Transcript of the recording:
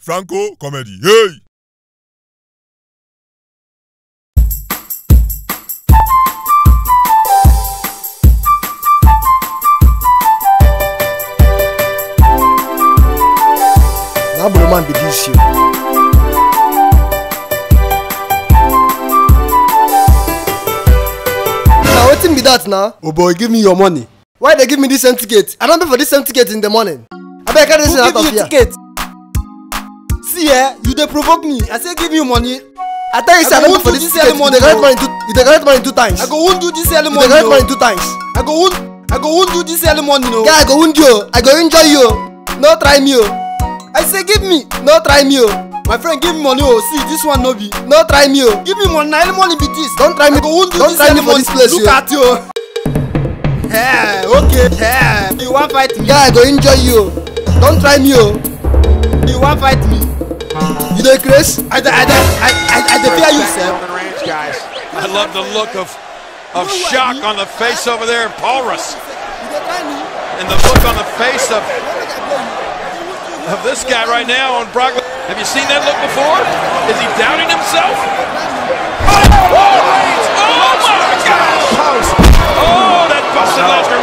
Franco comedy. Hey! Now man be this shit. Now wetin be that now? Oh boy, give me your money. Why they give me this same ticket? I don't pay for this same ticket in the morning. I beg carry this out of here. Ticket? See you dey provoke me. I say give you money. I tell you say I don't pay for this ticket. You dey collect money two times. I go wound do this early You morning. dey collect money two times. I go wound do this early morning. No. Guy, I go wound you. I go injure you. No try me. I say give me. No try me. My friend, give me money. Oh, see this one no be. No try me. Give me money. Early morning be this. Don't try me. I go wound do Don't this try me early for this place. Look at you. Hey, okay. Hey, you want fight me? Guy, I go injure you. Don't try me. You want fight me? You dey craze? I fear you, sir. Guys, I love the look of shock on the face over there in Paulus, and the look on the face of this guy right now on Brock. Have you seen that look before? Is he doubting himself? Oh, my God! Oh, that busted Lesnar